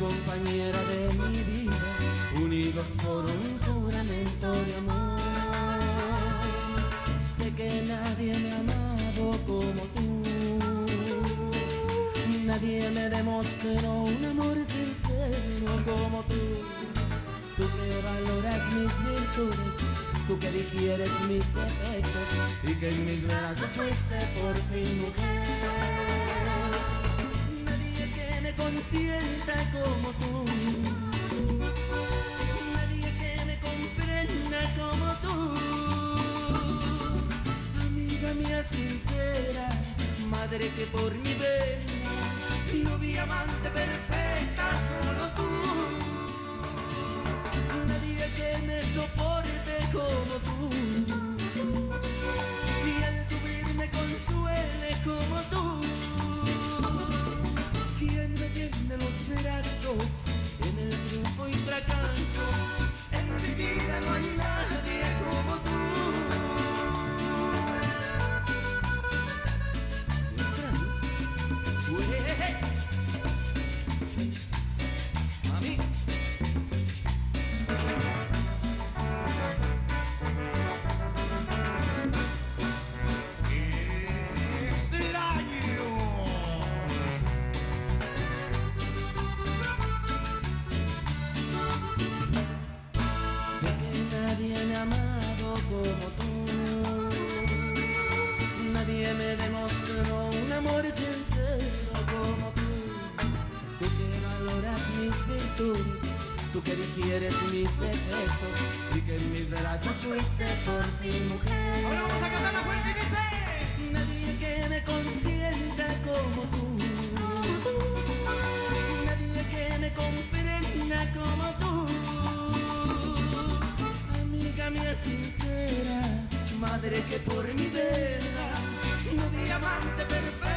compañera de mi vida, unidos por un juramento de amor. Sé que nadie me ha amado como tú, nadie me demostró un amor sincero como tú. Tú que valoras mis virtudes, tú que digieres mis defectos y que en mis brazos fuiste por fin mujer. Nadie que me consienta como tú, nadie que me comprenda como tú. Amiga mía sincera, madre que por mi vena, novia amante perfecta, solo tú. Nadie que me soporte como tú, ni al sufrir me consuele como tú. Quien me tiende los brazos en el triunfo y fracaso, en mi vida no hay nadie como tú. Nadie me ha amado como tú, nadie me demostró un amor sincero como tú. Tú que valoras mis virtudes, tú que digieres mis defectos y que en mis brazos fuiste por fin mujer. Ahora vamos a cantar la fuerte y dice: nadie que me consienta como tú, nadie que me comprenda como tú. Amiga mía sincera, madre que por mi vela, novia amante perfecta.